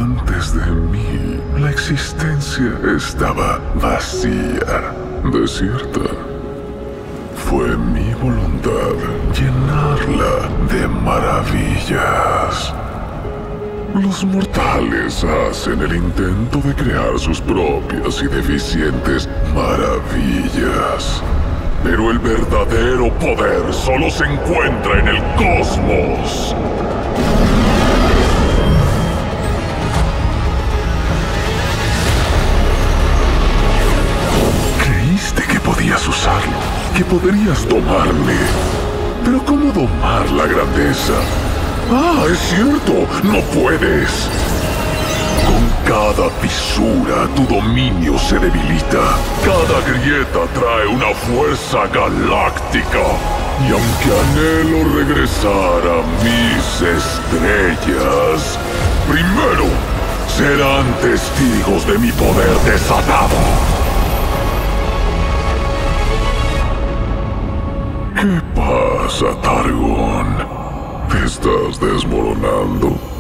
Antes de mí, la existencia estaba vacía, desierta. Fue mi voluntad llenarla de maravillas. Los mortales hacen el intento de crear sus propias y deficientes maravillas. Pero el verdadero poder solo se encuentra en el cosmos. Creíste que podías usarlo, que podrías domarme. Pero ¿cómo domar la grandeza? ¡Ah, es cierto! ¡No puedes! Con cada fisura, tu dominio se debilita. Cada grieta trae una fuerza galáctica. Y aunque anhelo regresar a mis estrellas, primero serán testigos de mi poder desatado. ¿Qué pasa, Targon? ¿Te estás desmoronando?